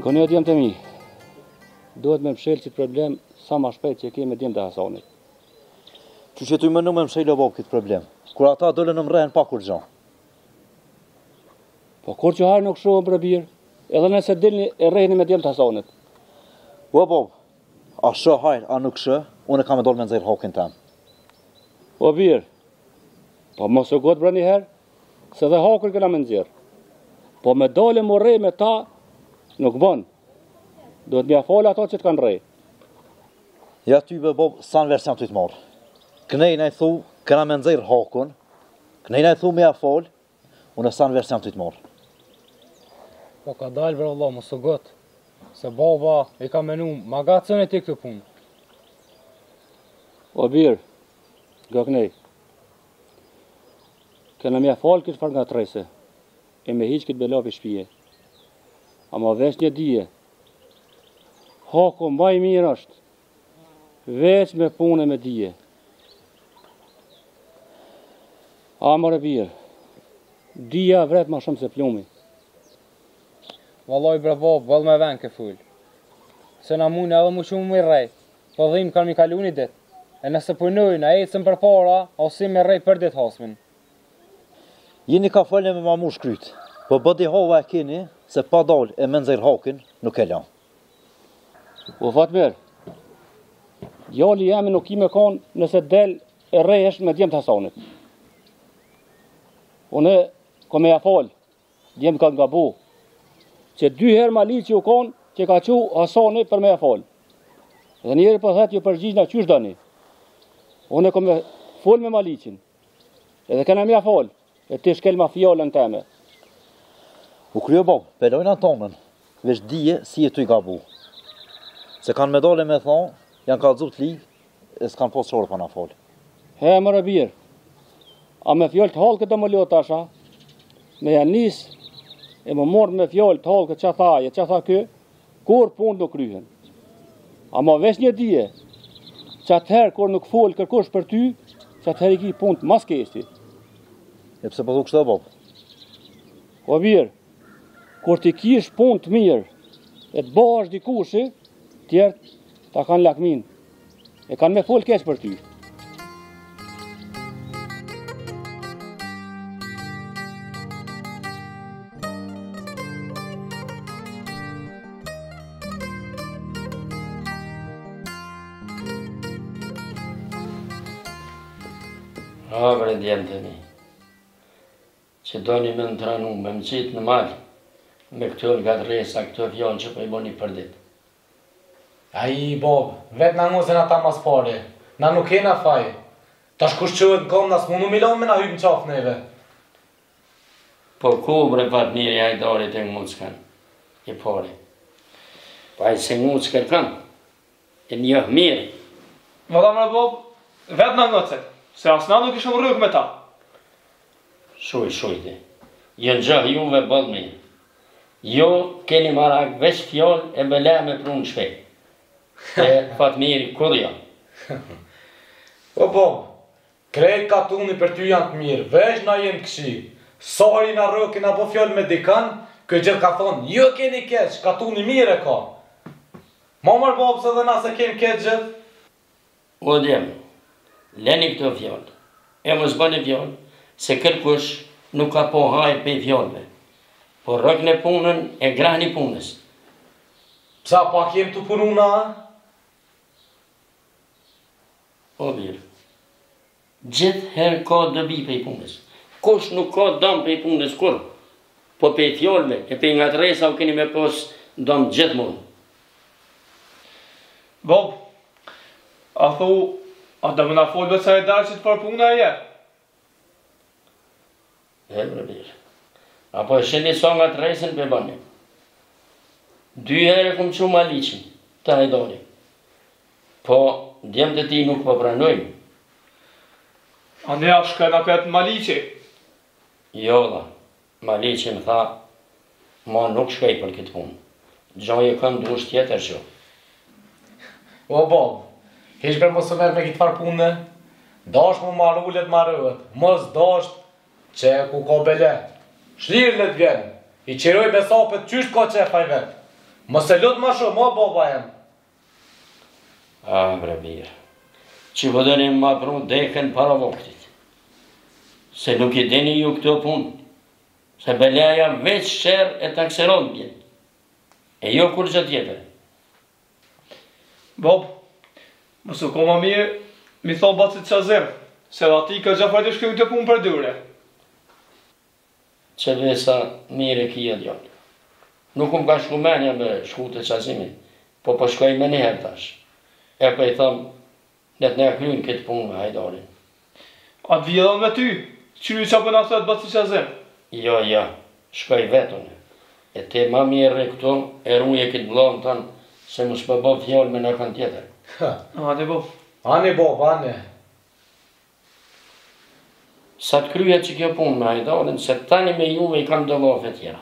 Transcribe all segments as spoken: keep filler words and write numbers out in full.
Goni e djemë të mi, duhet me mshelë që problem sa ma shpejt që kemi djemë të Hasanit. Që që tu i mënu me mshelë o bab këtë problem, kur ata dole në mrehen pa kur gjo. Po kur që harë nuk shohën për birë, edhe nëse dilni e rejni me djemë të Hasanit. O bab, a shë hajrë, a nuk shë, unë e kam e dole me nëzirë hakin tem. O birë, po mos u gotë bërë një herë, se dhe hakër këna me nëzirë. Po me dole më rej me ta, nuk bon. Duhet mja falë ato që të kanë rej. Ja ty be bab, sa në version të të marë. Kënejna i thu, këna me nëzirë hakun, kënejna i thu me ja falë, unë e sa në version të të marë. Po ka dalë bërë Allah, mos u gotë, se baba i ka menu magacën e ti këtë punë. O birë, ga kënej, këna mja falë këtë farë nga trese, e me hiq këtë belapi shpije. Ama veç një dije, hako mbaj mirë është, veç me punë me dije. A mërë birë, dija vret ma shumë se plumi. Vallaj bre bab, vallë me ven ke full. Se na mune edhe mu shumë më rej, po dhim kanë mi kalu një dit. E nëse punojnë, a ecën për para, a si me rej për dit hasmin. Jeni ka falje me mamu shkryt, po bëdi hova e keni, se pa dal e me nëzirë hakin, nuk e lan. O Fatmer, jali jemi nuk i me konë nëse del e rejesh me djemë të Hasanit. Une, ko me ja falë, djemë ka nga bu, që dy herë ma li që u konë, që ka që Hasanit për me ja falë. Dhe njeri për thetë ju përgjishna qysh dani. Une ko me folë me malicin, edhe këna me ja falë, e ti shkel ma fjallën teme. U kryo bab, pelojna tonën, veç dije si e tu i gabu. Se kanë medale me thonë, janë ka dzut ligë, e s'kanë posë qore pa na falë. He, më rëbirë, a me fjallë të halë këtë më ljotë asha, me janë nisë, e më mordë me fjallë të halë këtë që thaje, që tha kë, kur punë nuk kryhen. A ma veç një dije, që atëherë kur nuk folë kërkosh për ty, që atëherë i ki punë të mas kesti. E pse po thu kështë dhe bab? O birë, kur ti kish punë të mirë, e të bash dikushi, tjertë ta kanë lakmin, e kanë me folë kesh për ty. A, bre djemë të mi, që do një me në tranu, me më qitë në malë, me këto nga të resa, këto fjallë që po i boni për ditë. Aji, Bob, vetë na nguzën ata mas pare, na nuk kena faj. Ta shkush qëhet në kom, nas mundu milon me na hypë në qafë neve. Po ku bre pat njëri hajdarit e nguckan, i pare. Pa i se nguckan kanë, e njëh mirë. Valla mre Bob, vetë na ngëcet, se asna nuk ishëm rrëk me ta. Shuj, shujti, jënë gjah juve bëllë mirë. Jo keni marak veç fjallë e bële me prunë shpejt. E Fatmiri, kur janë? O Bob, krejt katuni për ty janë të mirë, veç na jenë këshi. Sari na rëki na po fjallë me dikan, këtë gjithë ka thonë, jo keni keq, katuni mirë e ka. Ma mërë Bob se dhe na se kem keq gjithë. O djemë, leni këto fjallë, e mos bëni fjallë, se kërkush nuk ka po hajt pe fjallëve, por rëkën e punën e grani punës. Psa pak jem të pununa? O birë, gjithë herë ka dëbi pe punës, kush nuk ka dëm pe punës kur, po pe fjallëve, e pe nga të resa u keni me pos dëm gjithë mund. Bob, a thu, a dhe më na folë sa e darë që të farë puna e je? E bre birë, apo e sheni sa nga të resën pe bani. Dy herë e kumë që ma liqin, të hajdori. Po, djemë të ti nuk po pranojnë. A ne a shkëna petë Maliqi? Jo dha, Maliqi më tha, ma nuk shkej për këtë punë. Gjoj e kënë dush tjetër që. O Bob, hish për mos të merë me këtë farë punë, dash mu marullet marëvet, mos dash që ku ka bele. Shlirë le të vjenë, i qiroj me sapet qysht ka qefa i vetë. Mos e lut ma shumë, o baba jem. A, bre birë, që vëdëni ma pru dekën para vaktit. Se nuk i dini ju këto punë, se belaja veç shërë e takseron bjenë, e jo kur që tjetër. Bob, mësë u koma mirë, mi thonë bacit Qazim, se dhe ati ka gjafajt e shkrim të punë për dyre. Që vesa mire kia djallë. Nuk um ka shku menja me shku të Qazimi, po po shkoj me njëherë tash. E po i thëmë, net ne krynë këtë punë me Hajdarin. A të vjedhën me ty, qyri që për në thëtë bacit Qazim? Jo, jo, shkoj vetën. E te ma mirë e këto, e ruje këtë blon tënë, se mos më bëv fjallë me në kanë tjetër. Ane, Bob. Ani, Bob, ani. Sa të kryja që kjo punë me Hajdarin, se tani me juve i kam dëllafe tjera.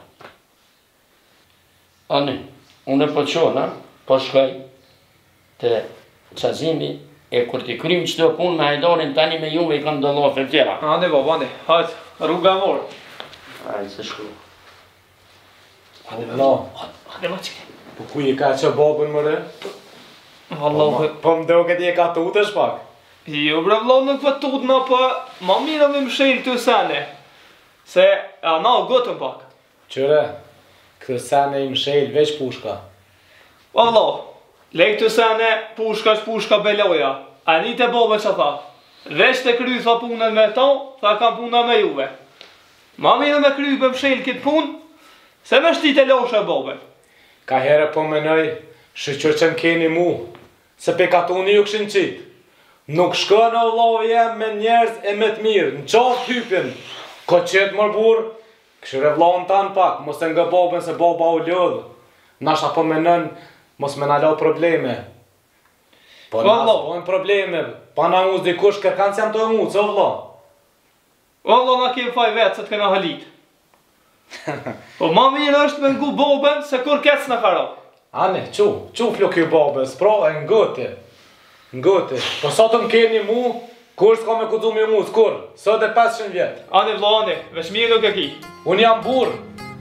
Ani, unë e po qona, po shkoj të Qazimi, e kur t'i krymë që të punë me Hajdarin, tani me juve i kam dëllafe tjera. Ane, Bob, ane. Hajtë, rruga morë. Hajtë se shku. Ane, vla. Ane, ma qike. Po ku i ka që babën më re? Allah, Po më do këtë i ka tutë shpak. jo bre vlo nuk vë tut në për ma mirë me më shelë të sene. Se a na o gëtën pak. Qëre, këtë sene i më shelë veç pushka. Allah, lej të sene pushka që pushka beloja. A një të bobe që tha. Veç të kry tha punën me ta, tha kam punën me juve. Ma mirë me kry për më shelë këtë punë, se me shtit e loshe bobe. Ka herë po menoj, shëqër që më keni mu, se pe katuni ju këshin qitë. Nuk shko në vlovë jem me njerëz e me të mirë, në qatë hypin. Ko qëtë mërë burë, këshire vlovën tanë pak, mos e nga babën se baba u lodhë. Nasha po menën, mos me nalo probleme. Po nasë pojnë probleme, pa na muz dikush kërkan që jam të e muz, o vlo. Allah na kemë faj vetë se të këna halit. Po ma mirë është me ngu boben se kur kec në karo. Ane, qu, qu flo kjo babës, pra e ngëti. Ngëti, po sa të më keni mu, kur s'ka me kudu me mu, s'kur, sot e pesëqind vjetë. Ane vlo ane, veç mirë nuk e ki. Unë jam burë.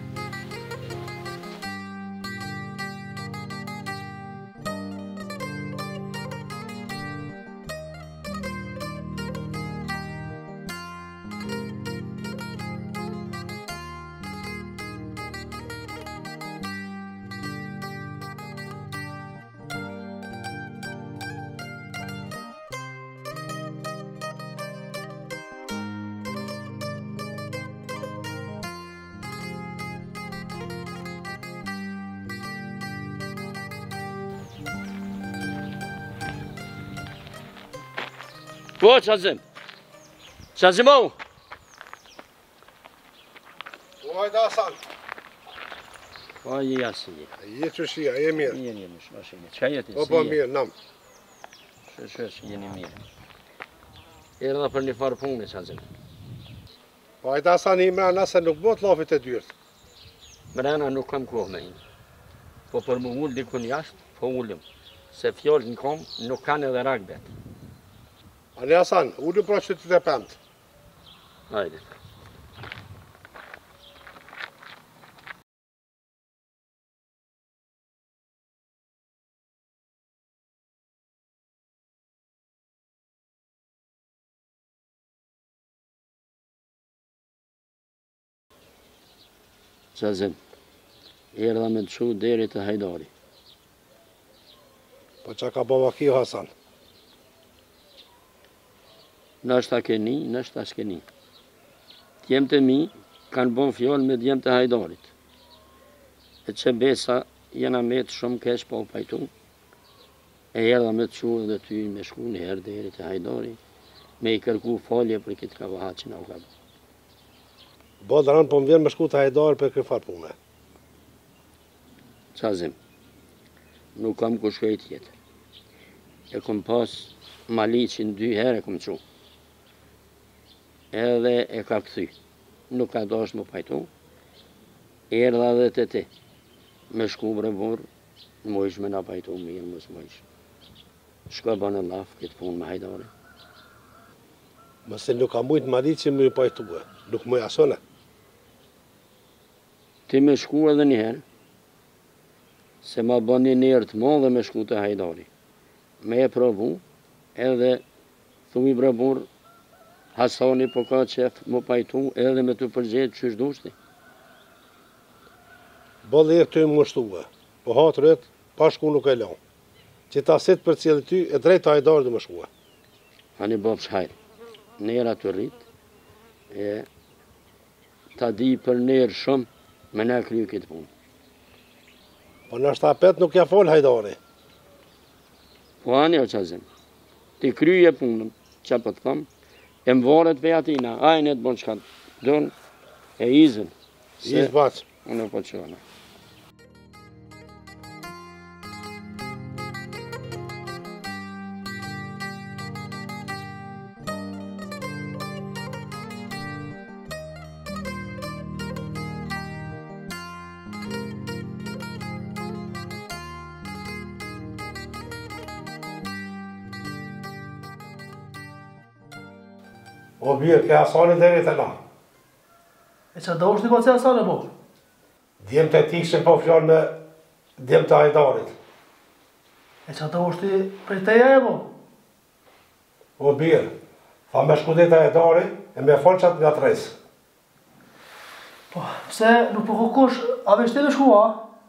Po, Qazim. Qazimo! Po, hajde Hasan. Po, je jasë je. Je që shia, je mirë. Jeni mirë, shmashini. Qa jeti? Po, po, mirë, nam. Shë, shë, shë, jeni mirë. Erdha për një farë punë, Qazim. Po, hajde Hasan i mrena se nuk bot lafit e dyrt. Mrena nuk kam kohë me inë. Po për më ullë dikun jashtë, po ullëm. Se fjallë në kom, nuk kanë edhe rakbet. Ani Hasan, ullu pra që të të pëmt. Hajde. Qazim, erdha me të shu deri të Hajdari. Po që ka baba kjo Hasan? Nështë a keni, nështë a s'keni. Tjemë të mi kanë bon fjallë me djemë të Hajdarit. E që besa jena me të shumë kesh po pajtu. E erdha me të shu dhe ty me shku një herë deri të Hajdari, me i kërku falje për këtë kavaha që na u ka bo. Bo dhe rënë po më vjen me shku të Hajdar për kërfar punë. Qazim, nuk kam ku shkoj tjetër. E kom pas Malicin dy herë e kom qu. Edhe e ka këthy. Nuk ka dosh më pajtu. Erdha dhe të ti. Me shku bre burë, mojsh me na pajtu mirë, mos mojsh. Shko banë laf këtë punë me Hajdari. Mëse nuk ka mujtë Malicin më i pajtu e. Nuk më jasone. Ti me shku edhe njëherë, se ma bën një njerë të madhe me shku të Hajdari. Me e provu, edhe thumi bre burr, Hasani po ka qef më pajtu edhe me të përgjegjë qysh dushti. Bëllë e këtu më mështuve, po hatërët, pa shku nuk e la. Që ta sit për cilë ty, e drejt të Hajdarit dhe më shkua. Hani bab shhajr, nera të rrit, e ta di për nerë shumë, me ne kryu këtë punë. Po në shtapet nuk ja fol Hajdari. Po ani o qazim, ti kryje punën, që po të thëmë, e më varet ve atina, ajnë e të bënë qka të dënë, e izën. Izë bacë. Unë e po qëna. O birë, ke Hasani deri të la. E që do është një po që Hasani, po? Djem të tikshën po fjallë me djem të Hajdarit. E që do është një prej teja e, po? O birë, tha me shkudet të Hajdarit e me folë qatë nga të resë. Po, pse nuk po kukush, a veshti me shkua?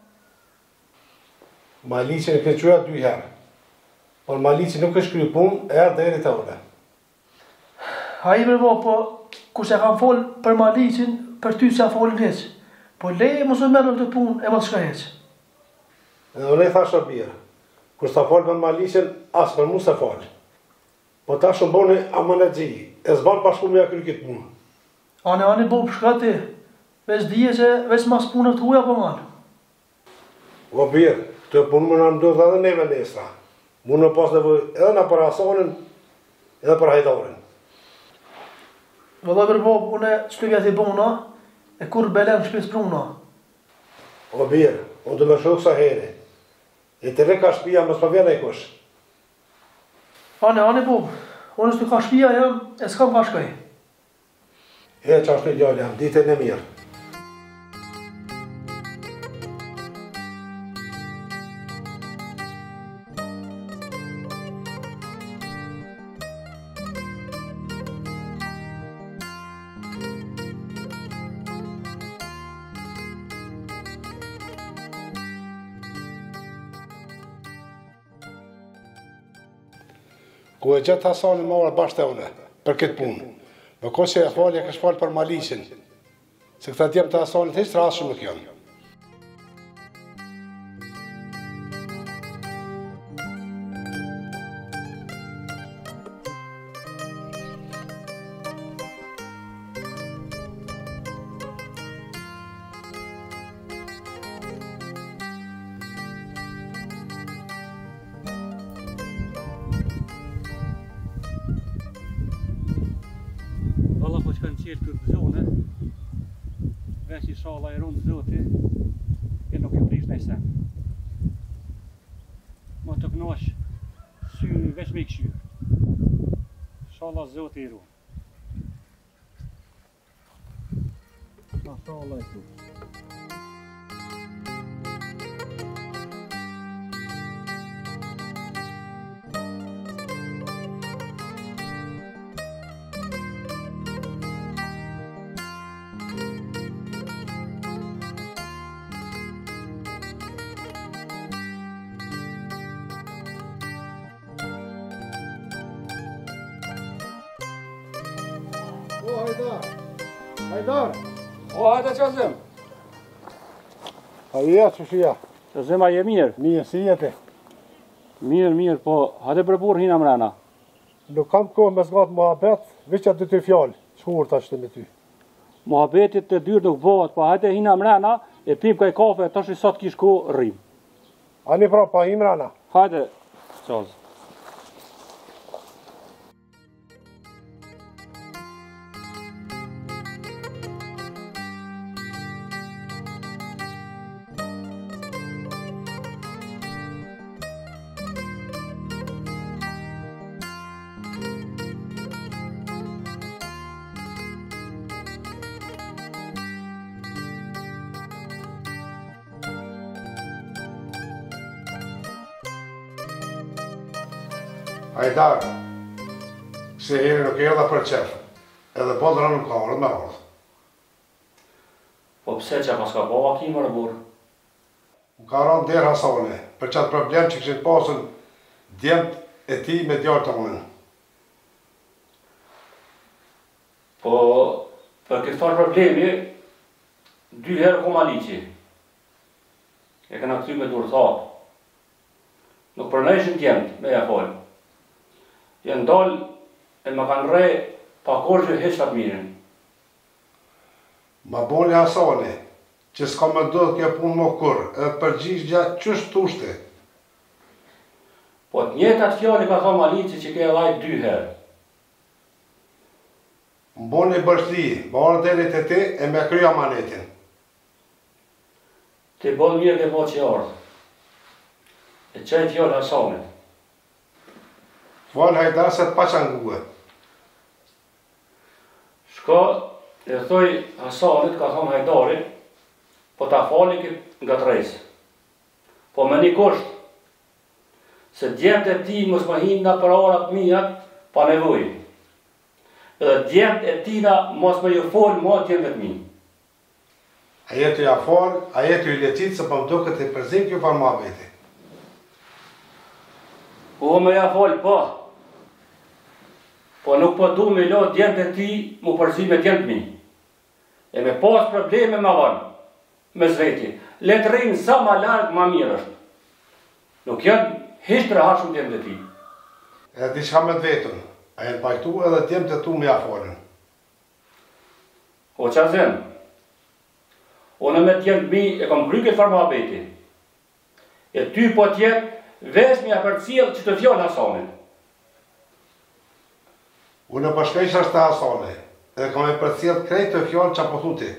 Malici në këtë qyja dy herë. Por Malici nuk është kry punë, e erë deri të ule. A i mërbo, po, kush e kam folë për Malicin, për ty që a folën heqë. Po leje mos me mërë në këtë punë, e më të shka heqë. Edhe unë e thasht o birë, kur s'ta folë për Malicin, asë për mu se falë. Po ta shumë boni amanegji, e zbanë pashku me ja kry këtë punë. Ane, ane, bo, për shka ti, veç dhije që veç mas punët të huja po manë. O birë, të punë më në ndodhë edhe neve nesra. Mu në pas nevoj edhe në për Hasanin, edhe për Hajdarin. Vëllaj mërbo, une që të vjetë i bona, e kur belen shpes pruna. O birë, unë të më shokë sa heri. E të reka shpia më s'pa vjen e kush. Ane, ane, bo, unë që të ka shpia jam, e s'kam ka shkaj. E që ashtë një gjallë jam, ditën e mirë. Ku e gjithë Hasanin më orë bashkë të une, për këtë punë. Më ko që e falë, e kështë falë për Malicin. Se këta djemë të Hasanit hiç të rasë shumë nuk janë. Valla po që kanë qelë këtë zone, veç i shala e rundë zoti, e nuk e prish në i sen. Mo të kënosh, syni veç me i këshyrë. Shala zoti i rundë. Na shala e tu. O, Hajdar! Hajdar! O, hajde qazim! A jetë që shia? Qazim, a je mirë? Mirë, si jeti? Mirë, mirë, po hajde për burë hina mrena. Nuk kam kohë me zgatë muhabet, veç atë dy ty fjallë, shkur të ashtë me ty. Muhabetit të dyrë nuk bëhet, po hajde hina mrena, e pim kaj kafe, tash i sot kish ku rrim. Ani pra, pa imrana. Hajde, qazim. Hajdar, se heri nuk erdha për qef, edhe bodra nuk ka orë me orë. Po pse që pas ka po aki më rëbur? Më ka ranë derë Hasane, për qatë problem që këshin pasën djemt e ti me djarë të mënë. Po, për këtë farë problemi, dy herë ku Maliqi. E këna këty me durë thapë. Nuk përnejshin djemt, me ja folë. Jenë dalë e më kanë rej pa korgjë heq atë mirin. Ma boni Hasane, që s'ka me do të kjo punë më kur, edhe përgjish gjatë qështë tushte. Po të njëtë atë fjali ka tha Maliqi që ke lajt dy herë. Më boni bështi, më orë derit e ti e me krya manetin. Ti bon mirë ke po që ardhë. E qaj fjallë Hasanit. Falë Hajdar se të paqangue. Shko, e thoi Hasanit, ka thonë Hajdarit, po ta fali këtë nga të rejsë. Po me një kusht, se djemt e ti mos më hinë nga për arat mija, pa nevoj. Edhe djemt e tina mos më ju folë ma djemt e të mi. A jetu ja falë, a jetu i lecit, se për më duke të përzim kjo për ma veti. Po me ja folë, po. Po nuk po du me lo djemt e ti mu përzim e djemt mi. E me pas probleme me vanë, me zveti. Letë rinë sa ma largë ma mirë është. Nuk janë hishtë rëha shumë djemt e ti. E di shka me të vetën, a jenë pajtu edhe djemt e tu me ja falën. O qa zemë, unë me djemt mi e kom kry këtë farma beti. E ty po tjetë, vesh me ja për cilë që të fjallë Hasanit. Unë për shkejsh është të Hasane, edhe kam e për cilë krejt të fjallë që po thuti.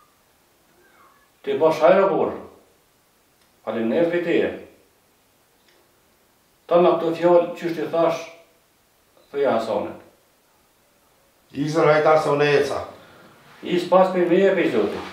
Ti po shajrë burë, alim nërë viteje. Ta me këto fjallë që shtë i thash, thëja Hasanit. Izër Hajdar se unë e eca. Isë pas për me e për i zotit.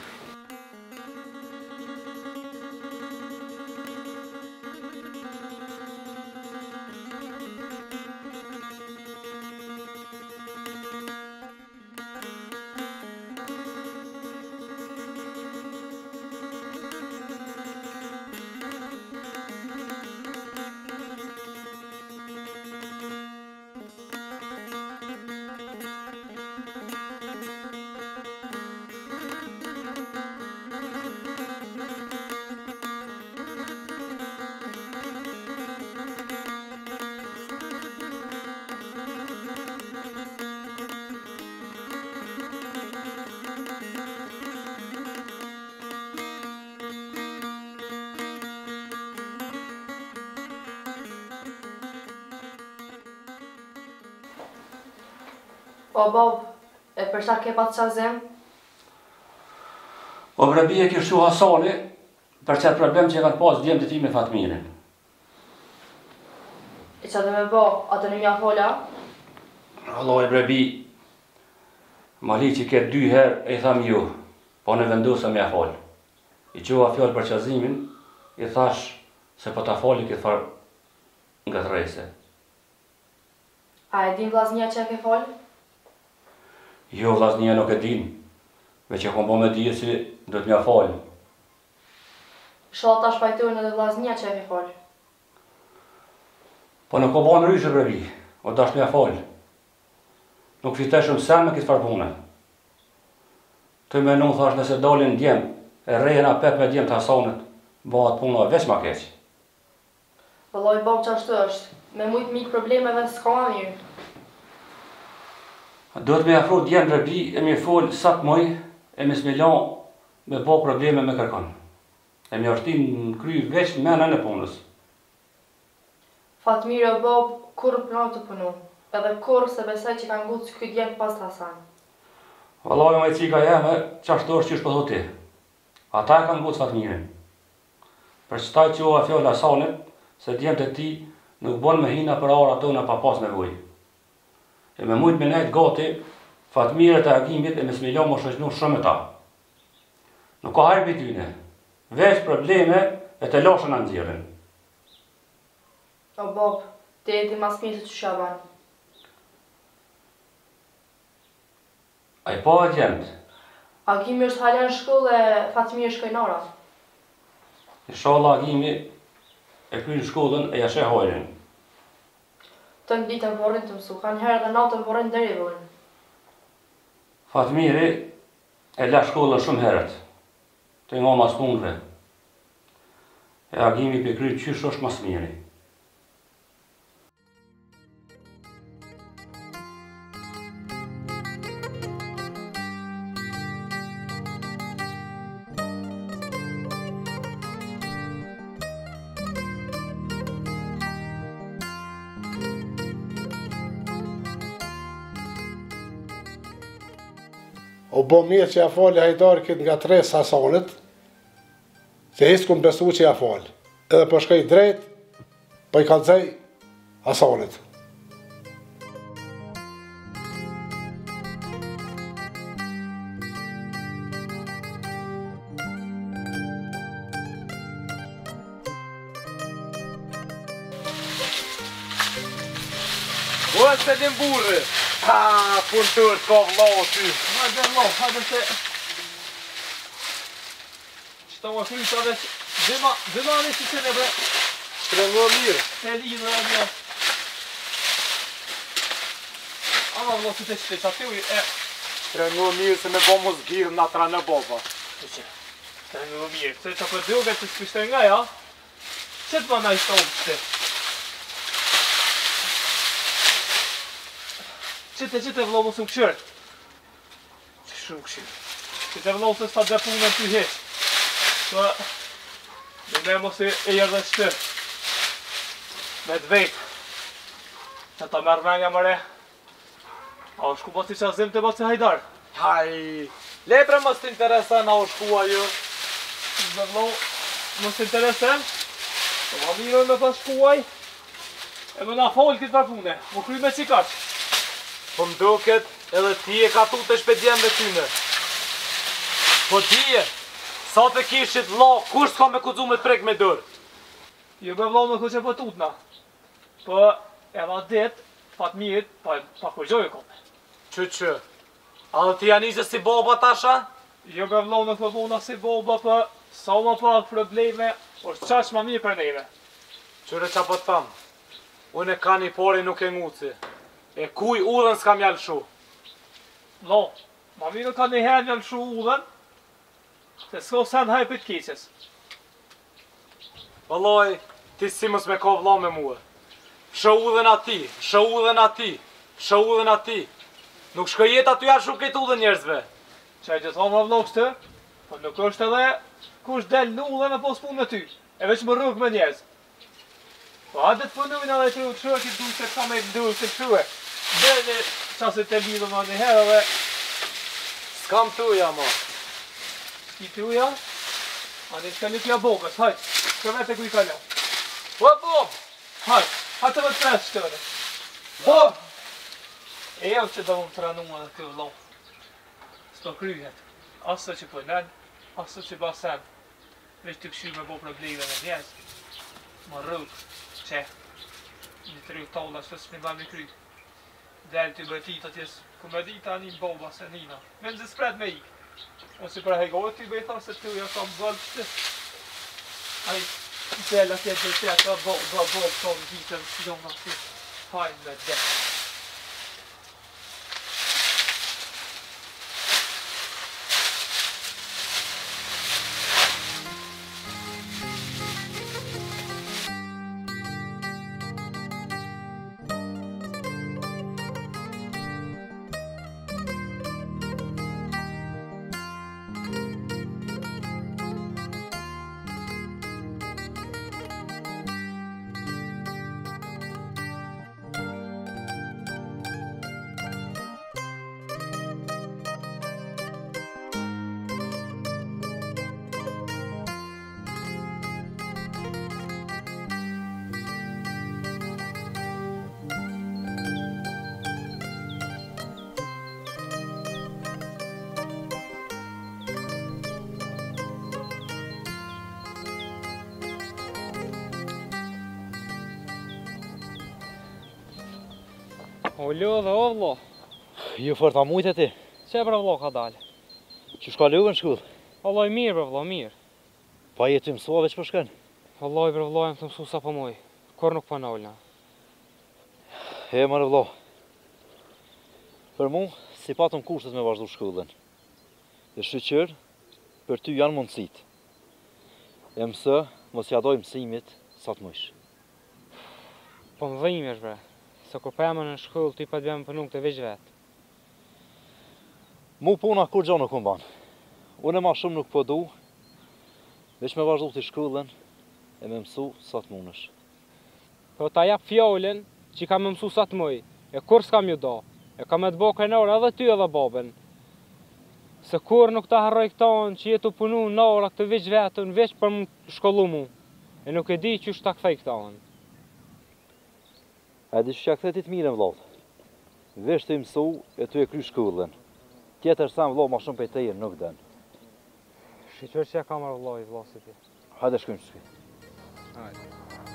O, Bob, e përsa ke pa të qa zemë? O, vrebi e kështu Hasani, për qëtë problem që e kanë pas djemë të ti me Fatmirin. E qa dhe me bo, atë në mja fola? Allah e vrebi, Maliqi këtë dy herë e i tham ju, po në vendosë me a falë. I qova fjallë për qazimin, i thash se po ta fali këtë farë nga të rejse. A e din vllaznia që e ke falë? Jo, vllaznia nuk e din, veç e kom po me dije si do të mja falë. Sholla ta shpajtojnë edhe vllaznia që e ke falë. Po nuk o bo në ryshë brevi, o dash mja falë. Nuk fiteshëm sen me këtë farë pune. Të me nuk thash nëse dalin djemë, e rejena pep me djemë të Hasanit, bëhat puna veç ma keqë. Vëlloj Bob që ashtu është, me mujtë mikë problemeve s'ka ma mirë. Do të me afro djemë brevi e me folë sa të moj, e me smilan me bo probleme me kërkon. E me artin në kry veç menën e punës. Fatmiri o Bob, kur pranë të punu, edhe kur se besaj që kanë ngutë që këtë djemë pas të Hasan. Vallaj me cika jeme, qashtu është që është pëtho ti. Ata e kanë ngutë Fatmirin. Për qëtaj që ova fjallë Hasanit, se djemë të ti nuk bon me hina për ara tona pa pas nevoj. E me mujtë me nejtë gati, Fatmirët e agimit e me smilja më shëgjnu shumë e ta. Nuk ka hajrë për tyne, veç probleme e të lashën në nëzirin. O Bob, Ti e di mas mirë se që shaban. A i pa e gjemt? Agimi është halen në shkollë e Fatmir shkojnara. Inshallah Agimi e kryin shkollën e jashe hajrin. Të në ditën vorin të mësu, kanë herë dhe natën vorin deri vorin. Fatmiri e la shkollën shumë herët, të nga mas punëve. E Agimi pe kryin qysh është mas miri. O bo mirë që ja fali Hajdari këtë nga tre Hasanit, se hisë këmë besu që ja fali. Edhe për shkaj drejt, për i kalzej Hasanit. O, se din burë! Ha, pun tërë t'ka vlau ty! Hajde vlau, hajde se... Qëta më krysa dhe... Dhima, dhima në që qene bre... Shtrëngo mirë! E lidhë dhe mja... Ama vlau si të qëte që aty e... Shtrëngo mirë se me bo mu zgjirë nga tra në boba. Shtrëngo mirë, se që për dhjoge që s'kishtë nga ja... Qëtë ma na i shtonë qëte? Qëte qëte vlau mos më këshërë. Që shumë këshërë. Qëte vlau se s'ta dhe punën të heq. Që... Dhe me mos e jërë dhe qëtër. Me dvejtë. Që ta merë venga mëre. A është ku basi që azim të basi Hajdar. Haj... Lepre mos t'interesen a u shkua ju. Dhe vlau mos t'interesen. Të ma mirën me pas shkuaj. E me na folë këtë për pune. Më kry me qikaq. Po mduket edhe ti e ka tu të shpedjenve tyne. Po ti e, sa të kishit vlau, kush s'ka me kudzu me t'prek me dërë? Jo be vlau me ku që po tutna. Po edhe dit, Fatmirit, pa, pa kujgjoj e kome. Që që? A dhe ti janizë si boba tasha? Jo be vlau me këpuna si boba, për sa ma pak probleme, është qash ma mirë për neve. Qyre qa po thamë, unë e ka një pori nuk e nguci. E kuj udhën s'kam jalëshu? Vlau, ma mirë ka një herë jalëshu udhën, se s'ko sen hajpit keqes. Vëlloj, ti si mës me ka vlau me muë. Shë udhën ati, shë udhën ati, shë udhën ati. Nuk shkë jetë aty jalëshu këtë udhën njerëzve. Qaj që thonë vlau kështë, po nuk është edhe kush del në udhën e pos punë me ty, e veç më rrugë me njerëz. Po hajde të punujnë edhe të të shërë që du se ka me ndurë të shërë. Dhe në qasit të lidhë më një herë dhe... S'kam tuja, ma. S'ki tuja? A një s'ka një pja bobës, hajtë, s'ka vete ku i kalja. Po, bob! Hajtë, hajtë të më të presë shtëre. Bob! E jo që do më të ranua dhe të vlau. S'to kryhet, asë që pëjnen, asë që basen. Veç të këshy me bo probleme me njerës. Më rrugë, që një të rrugë tolla që s'mi ba me kry. Del të bëtit atjes, ku me dita një boba se nina. Me nëzë spred me ik. Ose për hejgojë të i bëjta se të uja ka më zëllë qëtë. A i del atje dhe të atë bo, bo, bo, të në vitën si do në atje. Hajnë me dhe. O lodhe o vlo. Ju fort a mujt e ti? Që për vlo ka dalë? Që shka lëve në shkull? Vallaj mirë për vlo, mirë. Pa jetë të mësua veç për shkën? Vallaj për vlo jam të mësu sa për moj. Kur nuk për nolna. E mërë vlo. Për mu, si patëm kushtet me vazhdu shkullën. Dhe shqyqër, për ty janë mundësit. E mësë, mos jadoj mësimit sa të mëjsh. Po më dhimi është bre. Se kur për jam në shkull, ty pa të bëjmë për nuk të veç vetë. Mu puna kur gjo nuk më banë. Unë e ma shumë nuk po du, veç me vazhdu të shkullën e me mësu sa të munësh. Po ta jap fjallën që ka me mësu sa të mëj, e kur s'kam ju do, e ka me të bo krenar edhe ty edhe babën. Se kur nuk ta harroj këtanë që jetu punu në ora këtë veç vetën, veç për më shkollu mu, e nuk e di që është ta këthej këtanë. E di që që këthetit mire vlodh, veç të i mësu e të e kry shkullën. Tjetër sa më vlo ma shumë për tejër nuk den. Shqyqër që e ka marrë vloj, vlasit ti. Hajde shkujmë shpi. Hajde.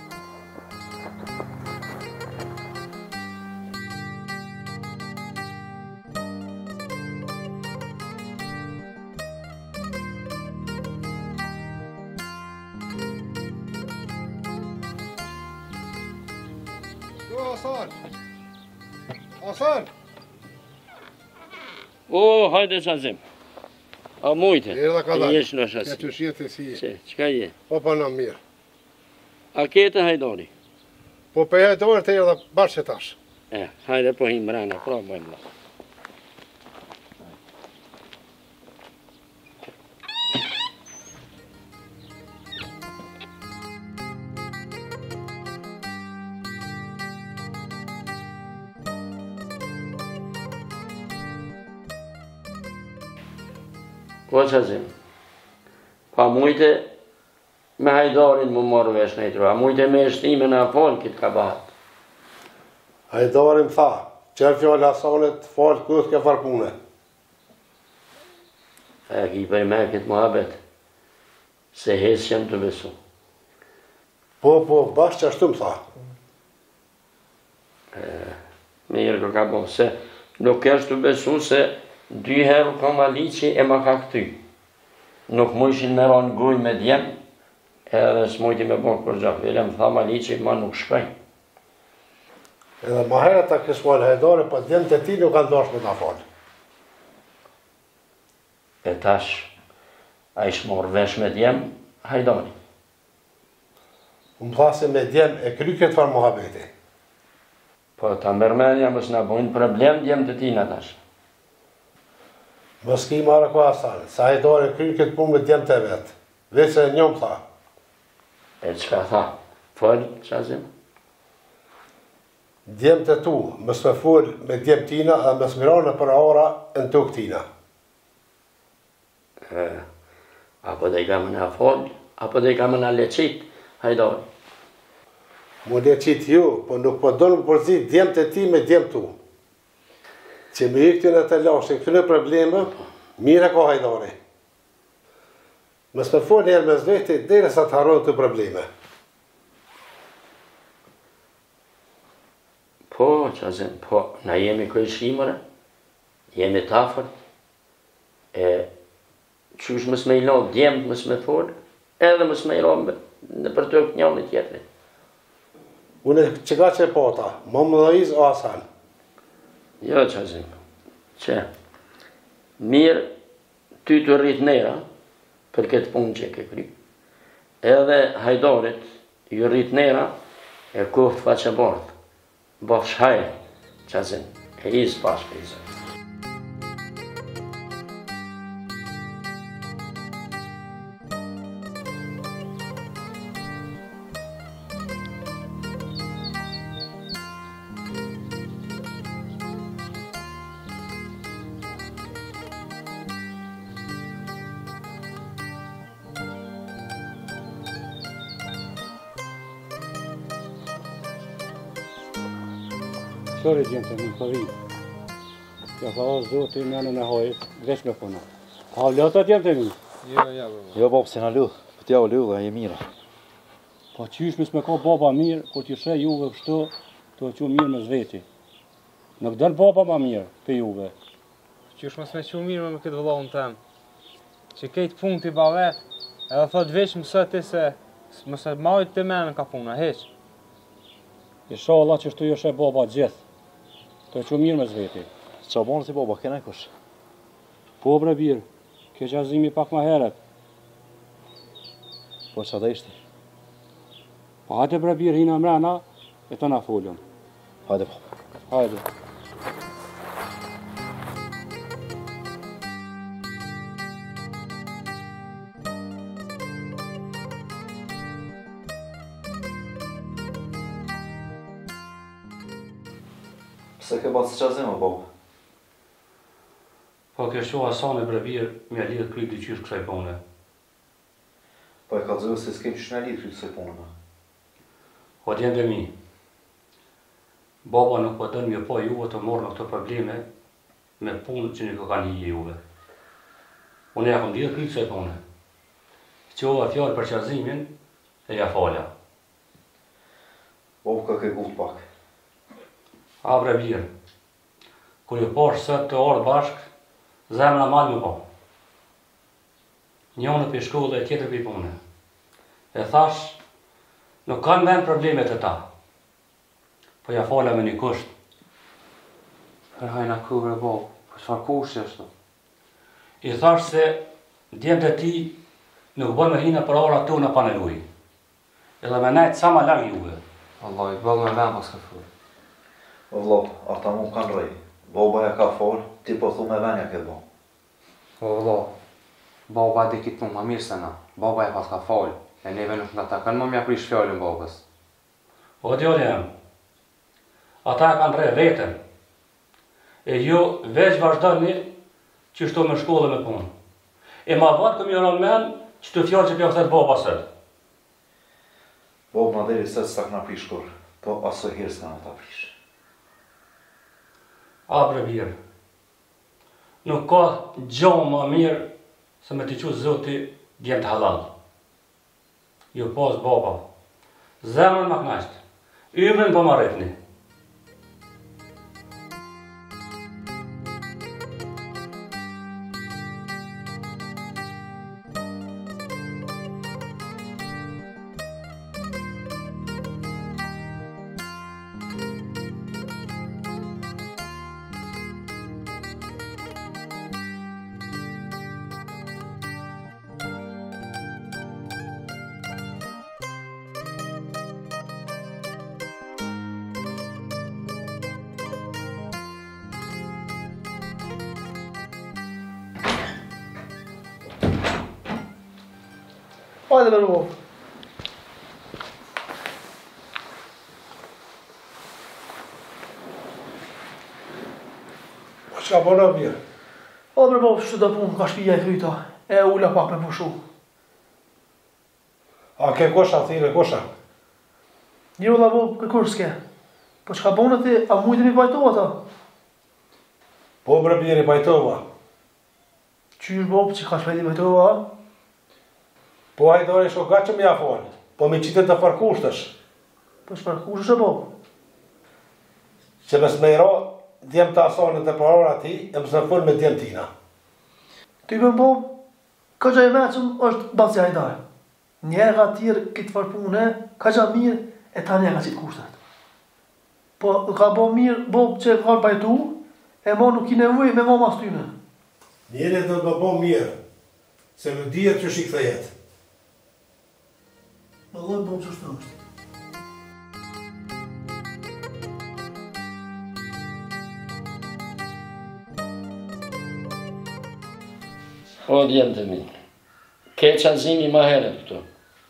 Jo, Hasan! Hasan! O, hajde Shazim. A mujte? Erdha ka dalë. Jesh në Shazim. Ja që shjetë si... Se, qka je? Po pa në mirë. A kete hajdoni? Po për hajdoni të erdha bashkë tash. E, hajde po him brana, pra bëjmë la. Po Shazim, pa mujte me hajdarin më morë vesh në i tru, a mujte me eshtime në falë kitë ka bahat. Hajdarin tha, qërë fjallë Hasanit, falë këtë ke farpune. E ki për me këtë muhabet, se hes jam të besu. Po, po, bashkë që ashtu më tha. E, mirë kë ka bo, se nuk është të besu se dy herë ka ma liqi e ma ka këty. Nuk mu ishin me ranë guj me djem, edhe s'mujti me bo për gjah. Vele më tha ma liqi, ma nuk shkaj. Edhe ma herë ta kësë falë hajdare, pa djem të ti nuk kanë dash me ta falë. E tash, a ish morë vesh me djem, hajdari. Më tha se me djem e kry këtë farë muhabeti. Po ta mërmenja mës në bojnë problem djem të tina tash. Mës ki marë ko Hasan, sa hajdare kry këtë punë me djem të vetë. Veç se njëm tha. E qka tha? Fëllë, Shazim? Djem të tu, mës me full me djem tina, dhe mës mirane për ora në tuk tina. E, apo dhe i kam në fëllë, apo dhe i kam në leqit, hajdari. Mu leqit ju, po nuk po donë më përzit djem të ti me djem tu. Që me i këtën e të lashe, këtën e probleme, mire ka hajdari. Mës me full njerë me zveti, dire sa të harrojnë të probleme. Po, Shazim, po, na jemi këj shimëre, jemi tafër, e qysh mës me i lo djemë mës me folë, edhe mës me i lo në për të këtë njënë tjetëri. Unë që ka që pata, më më dhëjiz o Hasan. Jo, Shazim, që mirë ty të rritë nera për këtë punë që ke kry. Edhe hajdarit ju rritë nera e kohët faqe bardhë. Bëf shhajë, Shazim, e izë pas për izë. Qërë i gjente në të vinë. Ja ka o zotë i menën e hojët, vesh me puna. A lëta gjente mi? Jo, ja, baba. Jo, babë, si në ludh, për t'ja u ludh dhe je mira. Po qysh mis me ka baba mirë, po t'ju shë juve kështu, të që mirë me zveti. Nuk dënë baba ma mirë për juve. Qysh mos me që mirë me këtë vëllohën tem. Që kejtë punë t'i bave, edhe thot veç mësë ti se mëse majtë të menë ka puna, heq. Inshallah që shtu joshe baba gjithë. Të që mirë me zveti. Qa bonë si baba, kena kush? Po bre birë, ke qazimi pak ma heret. Po që da ishte? Pa hajde bre birë hina mrena, e të na folëm. Hajde po. Hajde. Pse ke batë së qazim, o baba? Po ke shoha sane bre birë, me lidhë kryt i qysh kësaj pone. Po e ka zëve se s'kem që në lidhë kryt kësaj pone, me. O djenë dhe mi, baba nuk po dënë mjë po juve të morë në këto probleme me punë që një kanë hije juve. Unë ja kom lidhë kryt kësaj pone. Qova fjallë për qazimin e ja falja. Baba ka ke gutë pak. A bre birë, kur ju poshë sët të orë bashkë, zemra malë më po. Njënë për shkollë e tjetër për pune. E thash, nuk kanë vend problemet e ta. Po ja fala me një kusht. Për hajna ku bre bo, për qëfar kusht është? I thash se djemë të ti nuk bën me hina për ora tu në paneluj. Edhe me najtë sa ma lang juve. Allah, i bëllë me vend pas ka furë. O vlo, ata mu kanë rrej. Baba ja ka folë, ti po thu me venja ke bo. O vlo, baba di kitë punë ma mirë se na. Baba ja pas ka folë, e neve nuk nga ta kanë më mja prish fjallin babës. O djoli jam, ata kanë rrej vetën. E ju veç vazhdoni që shto me shkollë me punë. E ma vatë këm jëron men që të fjallë që kjo thëtë baba sëtë. Baba ma deri sëtë s'ta këna prish kur, po aso herë s'ka në ta prish. A bre birë, nuk ka gjohë ma mirë se me t'i që zoti djemë të halal. Ju pas baba, zemrën ma knashtë, ymrin po ma rritni. Hajde me rrugë. Po që ka bëna mirë? O bre bo, që të punë, ka shpija e kryta, e ula pak me pushu. A ke kosha, thire kosha? Një vëlla bo, ke kur s'ke. Po që ka bëna ti, a mujtë mi pajtova ta? Po bre bjeri pajtova. Qysh bo, që ka shpejti pajtova? Po hajdore shko ga që mi a folë, po mi qitën të farkushtësh. Po që farkushtësh e bo? Që mes me iro, djemë të asanën të parora ti, e mësë në folë me djemë tina. Ty për bo, ka që e meqëm është balë si hajdare. Njerë ka tjerë këtë farpune, ka që mirë, e ta njerë ka qitë kushtet. Po ka bo mirë, bo që ka pajtu, e mo nuk i nevuj me mo mas tyne. Njëre dhe të bo mirë, se në dhjetë që shikë të jetë. Allah bo që shtë është. O djemë të mi, ke qazimi ma heret këtu.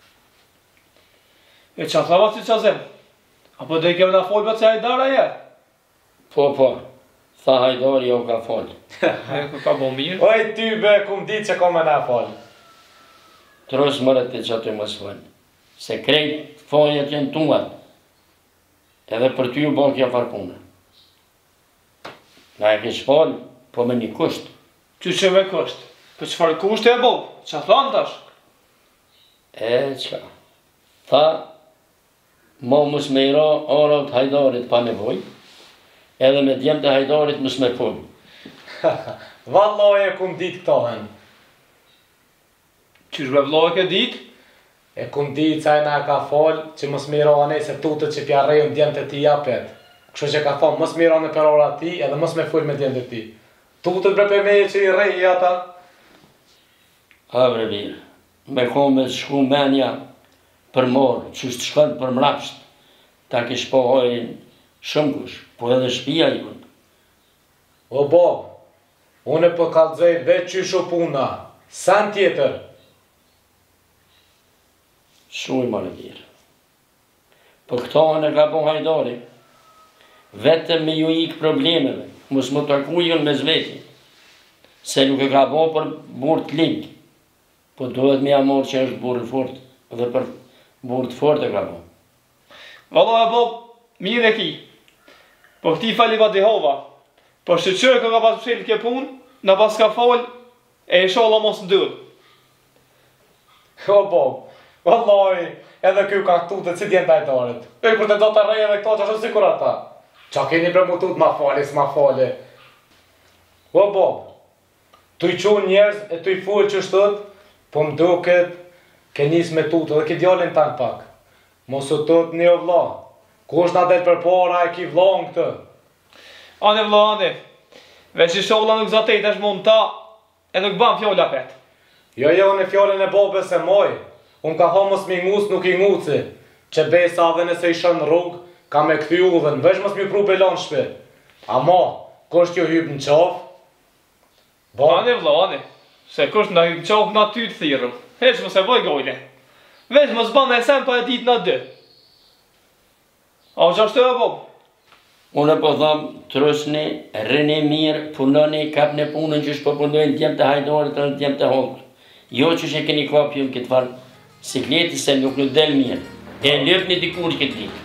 E qa thava si qazim? Apo dhe i kemë na folë për që hajdara je? Po, po, tha hajdari jo ka folë. E ku ka bo mirë? Oj ty be, kum di që ka me na folë. Tros mërët të që të mësë folë. Se krejt foljet jenë tuat. Edhe për ty u bon kja farpune. Na e kesh folë, po me një kusht. Që që me kusht? Për qëfar kusht e bo? Qa thonë tash? E, qa? Tha, mo mus me ira arat hajdarit pa nevoj, edhe me djemt e hajdarit mos me pun. Vallaj e kum dit këto hen. Qysh bre vllai ke dit? E kum dit sa e na ka fol që mos mirane se tutët që pja rejën djemt e ti japet. Kështu që ka thonë mos mirane për ora ti edhe mos me full me djemt e ti. Tutët bre për me që i rejë ata. A bre birë, me kom me shku menja për morë, që të shkën për mrapsht, ta kish po hojnë shumë kush, po edhe shpia ju. O Bob, une po kalzej veç qysho puna, san tjetër. Shumë më në birë. Për këto në ka po hajdari, vetëm me ju ikë problemeve, mos më takujën me zveti, se nuk e ka po për burë të linkë, po duhet me amor që është burë fort, dhe për burë të fort e ka po. Vallaj e Bob, mirë e ki. Po këti fali va Jehova. Po shqyqërë ka ka pas pëshelë kje punë, në pas ka falë, e i sholla mos në dërë. O Bob, vallaj, edhe kjo ka tutët si djenë dajtarit. E kur të do të rejë edhe këto që është sikur ata. Qa keni për mu tut ma fali, s'ma fali. O Bob, tu i qunë njerëz e tu i fuë që shtët, po më duket ke njës me tutë dhe ke djallin tanë pak. Mos u tut një o vla, kush na del për para e ki vlon këtë. Ane vla, ane, veç i sholla nuk zatet është mund ta, e nuk ban fjolla pet. Jo, jo, në fjallin e Bobës e moj, unë ka homës mi ngus nuk i nguci, që besa dhe nëse i shën rrug, ka me këthy udhen, veç mos mi pru belon shpe. Ama, kush t'ju hyp në qaf? Ane vla, ane, se kush në hyp në qaf në ty të thirëm, heq mos e voj gojle. Veç mos ban me sen pa e dit në dë. A që ashtu e Bob? Unë po thamë, trusni, rrini mirë, punoni, kap në punën që shpo punojnë djemë të hajdarit dhe djemë të hongër. Jo që që keni kapjën këtë farë sikleti se nuk nuk del mirë. E lëp një dikur këtë ditë.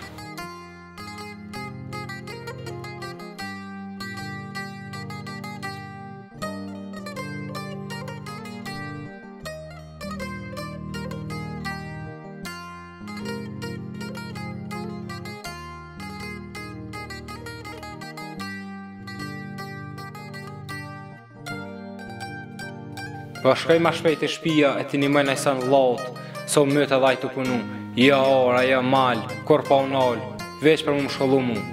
Po shkoj ma shpejt e shpia e ti një mëjnë e sa në laut, so më të dhaj të punu. Ja ora, ja mal, kur pa unal, veç për më më shkollu mu.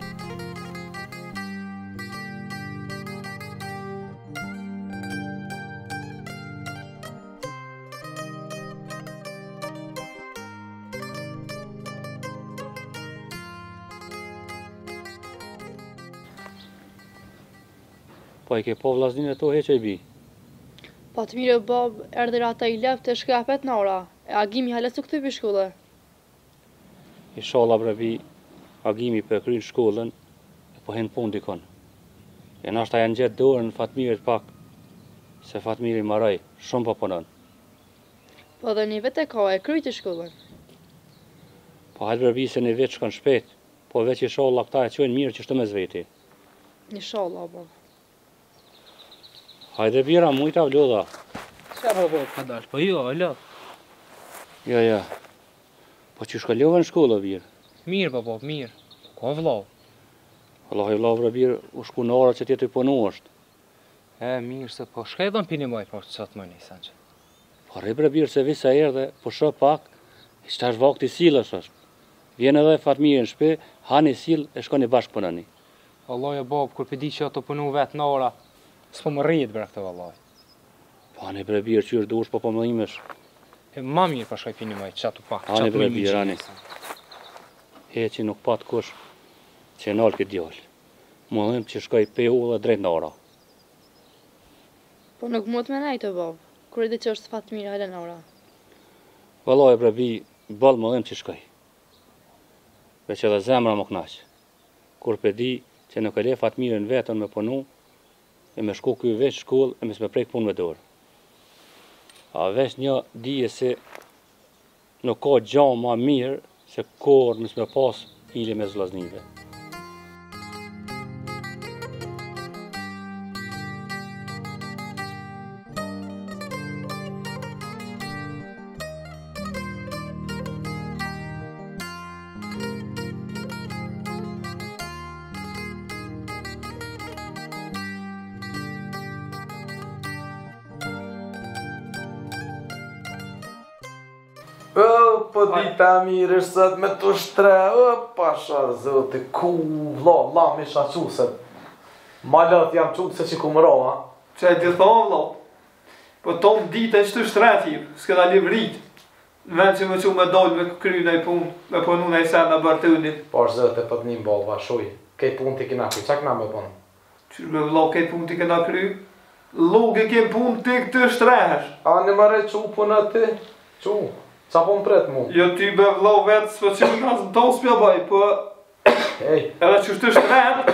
Po i ke po vllaznin e to heq e bi. Po të mire Bob, erdhër ata i lep të shkapet në ora, e agimi halës të këthy për shkullë. I sholla brevi, agimi për kryin shkollën, e po hen pun dikon. E nashta janë gjetë dorën Fatmirit pak, se Fatmiri maraj, shumë po punon. Po dhe një vete ka e kryjt të shkullën. Po hajtë brevi se një vetë shkon shpet, po veç i sholla këta e qojnë mirë që shtë me zveti. Një sholla, Bob. Hajde bira, mujta vlodha. Qa po Bob ka dash, po jo, alo. Ja, ja. Po që shkollove në shkollë, birë? Mirë po Bob, mirë. Ko vlau? Allah i vlau, birë, u shku në ora që tjetë i punu është. E, mirë se po, shka i dhon pini moj, po që të më një sanqë. Po rri bre birë se visa erdhe, po shë pak, i qëta është vakti silës është. Vjen edhe Fatmiri në shpe, hani sil e shkoni bashkë punani. Allah e Bob, kur pëdi që ato punu vetë në ora, s'po më rritë bre këtë vallaj. Po anë bre birë qyrë dush po po më imesh. E ma mirë pa shkoj pini moj, qatu pak, Ani qatu bre një birë, ani. He që nuk pat kush që nalë këtë djallë. Më dhëm që shkoj pe u dhe drejt në ora. Po nuk mund të me najtë, Bob, kur e di që është Fatmiri hale në ora. Vallaj bre bi, balë më dhëm që shkoj. Veç edhe zemra më knaqë. Kur pe di që nuk e le Fatmirin vetën me punu, e me shku kjo veç shkollë e me s'me prejk punë me dorë. A veç një dije se nuk ka gjamë ma mirë se korë me s'me pas hile me zlaznive. O, po dita mirë është sot me të shtre, o, pasha zote, ku, vla, la, me isha qusët. Ma lët jam qusët se që ku më roha. Që e ti thonë, vla, po tonë dite që të shtreti, s'këna livrit. Në vend që më që me dollë me kry në i punë, me punu në i sen në bërtënit. Pash zote, po të një mbalë, vashuj, kej punë ti kina kry, qa këna me punë? Qërë me vla, kej punë ti kena kry? Loge kem punë ti këtë shtrehesh. A në mare qu punë ti? Qu? Qa po më pret mu? Jo ty be vla vetë, s'po që më kasë në tonë s'pja baj, po... Ej. Edhe që shtë shtrehet...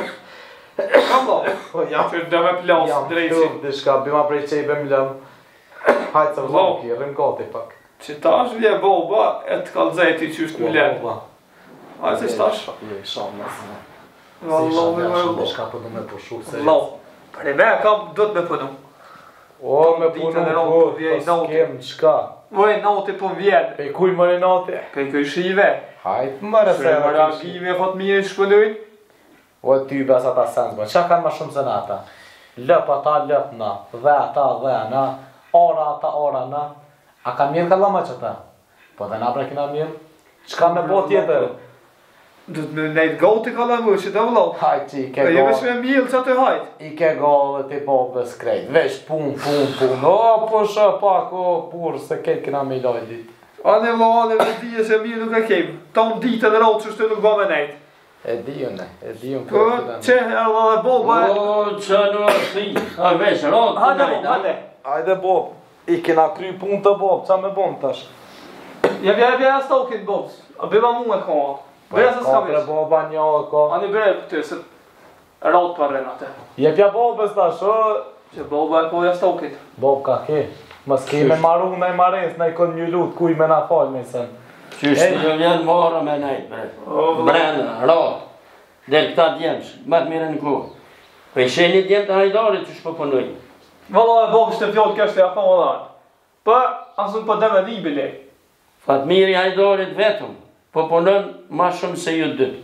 Ka vla, Po jam... që dhe me plasë, Jam drejqi. tëmë, dishka, bima prej qej be më lëm. Hajtë se vla ki, rrim gati pak. Që tash vje boba, e të kalzeti që është më lërë. Hajtë se shtash. Jo, i shamë në zënë. Valla, me me vla. Dishka po du me pushu se... Vla, për e me kam do të me punu. O, me punu po, po s'kem qka. Voj, nati po vjen. Pej kuj mëri nati? Pej këj shive. Hajtë mëre se... Se më reagime e fat mirë që pëndojnë. O, ty bes ata sens, bë, qa kanë ma shumë se nata? Lëp ata, lëp na, dhe ata, dhe na, ora ata, ora na. A ka mirë ka lama që ta? Po dhe na bre kina mirë? Qka me po tjetër? Du të me nejtë gati ka lamu që të vlau. Hajtë që i ke E go... jo veç me mjëllë që të hajtë. I ke go dhe ti bobës krejt, veç pun, pun, pun, o, po shë pak, o, pur, se ketë kina me loj dit. Ane vlau, ane vlau, dije se mirë nuk e kemë. Ta unë ditë edhe rautë që shtë nuk ba me nejtë. E di unë, e di unë Po, që, e vlau dhe boba e... O, që në është a veç, rotë të Hajde, najtë. bob, hajde. Hajde bob, i kena kry pun të bob, qa me bon tash? Ja vja, vja e stokin, bobs. A beba mu e koma. Bera se s'ka Ka pre veç. boba një o ko. Ani bere këtë, se rautë për rena te. Jepja bobës tash, o. Që boba e koja stokit. Bob ka ke, mës ke me maru në i mares, në i kon një lut, kuj me na falë me sen. Qyshtë jo vjen morë me najtë, bre. Brenda, rotë. Dhe këta djemës, më të mire në kohë. Po i sheni djemë të hajdarit që shpo punoj. Valla e bob shtë fjallë kështë e apo më dhanë. Po, asë nuk po dhe me dhibi le. Fatmiri hajdarit vetëm, po punon ma shumë se ju dytë.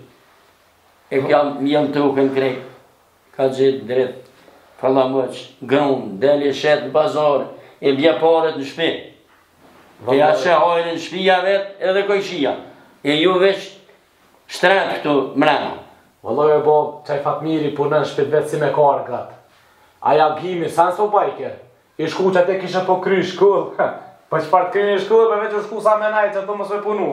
E jam, jam të ukën krejt. Ka gjithë drejt. Kalamëq, grunë, deli shetë në bazar, e bje paret në shpi. E a që hajnë në shpia vetë edhe kojshia. E ju veç shtretë këtu mrena. Vëlloj e bob, qaj Fatmiri punën shpit vetë si me kargat. Aja gimi, sa nësë po bajke? I shku që te kishe po kry shkull. Po që partë kry një shkull, me veç u shku sa me najtë që të mësoj punu.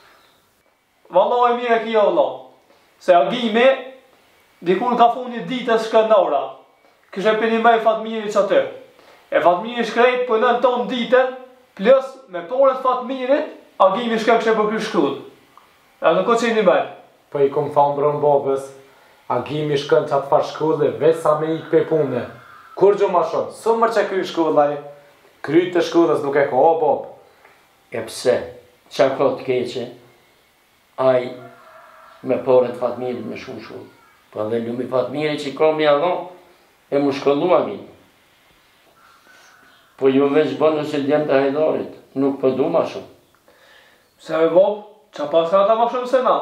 Valla e mire kjo valla. Se agimi, dikur ka fu një ditës shkëndora. Kështë e për një mej Fatmiri që atë. E Fatmiri shkrejt për nën tonë ditën, plus me porët Fatmirit, agimi shka kështë e për kry shkull. E nuk o që një mej. Po i kom thonë bronë bobës, agimi shkën që atë farë shkullë, veç sa me ikë pe pune. Kur gjo ma shumë, së mërë që kry shkullaj, kry të shkullës nuk e ko, o bob. E pse, qa ka të keqe, aj me porët Fatmirit me shumë shumë. Po dhe lumi Fatmirit që ka me adhon, e mu shkollu amin. Po ju veç bënë nëse djemë të hajdarit, nuk po du ma shumë. Se me bob, qa pasë ata ma shumë se na?